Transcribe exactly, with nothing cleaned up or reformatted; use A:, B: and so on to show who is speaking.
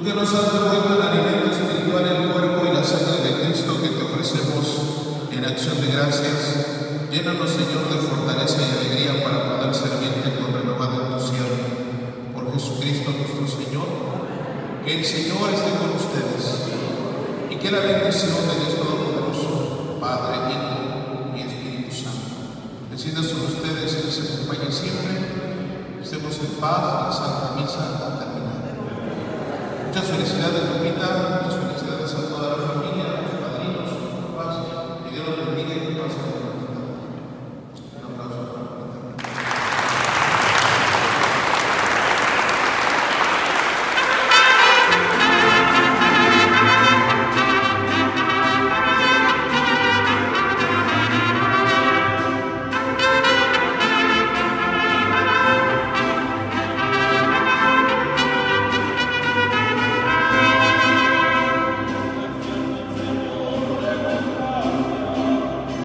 A: Tú que nos has devuelto el alimento espiritual, el cuerpo y la sangre de Cristo que te ofrecemos en acción de gracias, llénanos, Señor, de fortaleza y alegría para poder servirte con renovado entusiasmo. Por Jesucristo nuestro Señor, que el Señor esté con ustedes y que la bendición de Dios Todopoderoso, Padre, Hijo y Espíritu Santo, descienda sobre ustedes y les acompañe siempre. Estemos en paz, la Santa Misa ha terminado. Muchas felicidades, Lupita, muchas felicidades a toda la familia, a los padrinos, a los papás, que Dios los bendiga y que pasen